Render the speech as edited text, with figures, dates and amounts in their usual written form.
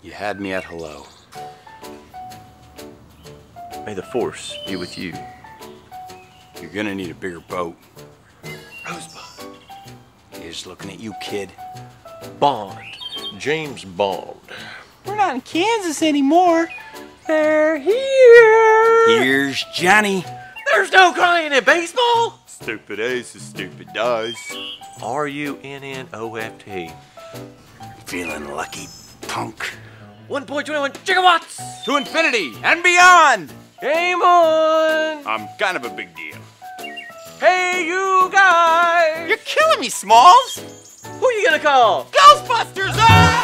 You had me at hello. May the force be with you. You're gonna need a bigger boat. Rosebud. Here's looking at you, kid. Bond. James Bond. We're not in Kansas anymore. They're here. Here's Johnny. There's no crying in baseball. Stupid ace is stupid dice. RUNNOFT. Feeling lucky, punk. 1.21 gigawatts. To infinity and beyond. Game on. I'm kind of a big deal. Hey, you guys. You're killing me, Smalls. Who you gonna call? Ghostbusters! Ah!